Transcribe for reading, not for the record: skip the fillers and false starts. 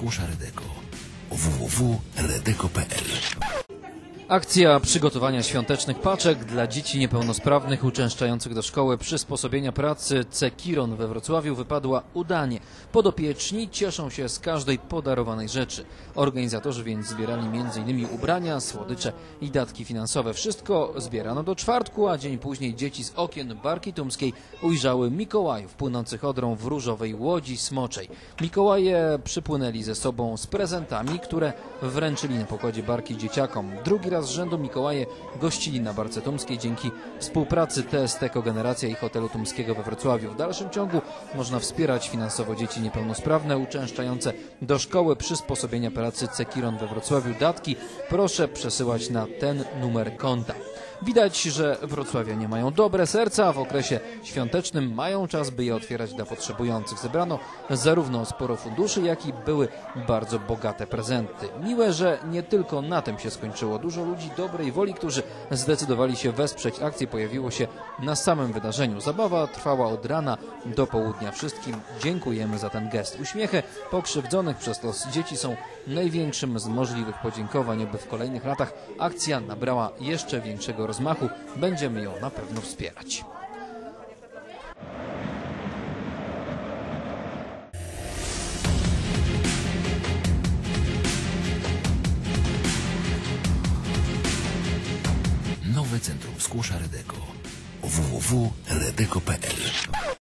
Skłosza Redeko. www.redeko.pl. Akcja przygotowania świątecznych paczek dla dzieci niepełnosprawnych uczęszczających do szkoły przysposobienia pracy CEKiRON we Wrocławiu wypadła udanie. Podopieczni cieszą się z każdej podarowanej rzeczy. Organizatorzy więc zbierali m.in. ubrania, słodycze i datki finansowe. Wszystko zbierano do czwartku, a dzień później dzieci z okien Barki Tumskiej ujrzały Mikołajów płynących Odrą w różowej łodzi smoczej. Mikołaje przypłynęli ze sobą z prezentami, które wręczyli na pokładzie barki dzieciakom. Drugi raz z rzędu Mikołaje gościli na Barce Tumskiej dzięki współpracy TST Kogeneracja i Hotelu Tumskiego we Wrocławiu. W dalszym ciągu można wspierać finansowo dzieci niepełnosprawne uczęszczające do szkoły przysposobienia pracy CEKiRON we Wrocławiu. Datki proszę przesyłać na ten numer konta. Widać, że wrocławianie mają dobre serca, a w okresie świątecznym mają czas, by je otwierać dla potrzebujących. Zebrano zarówno sporo funduszy, jak i były bardzo bogate prezenty. Miłe, że nie tylko na tym się skończyło. Dużo ludzi dobrej woli, którzy zdecydowali się wesprzeć akcję, pojawiło się na samym wydarzeniu. Zabawa trwała od rana do południa. Wszystkim dziękujemy za ten gest. Uśmiechy pokrzywdzonych przez los dzieci są największym z możliwych podziękowań, aby w kolejnych latach akcja nabrała jeszcze większego rozmachu. Będziemy ją na pewno wspierać. Nowe Centrum Skłosza Redeko. www.redeko.pl.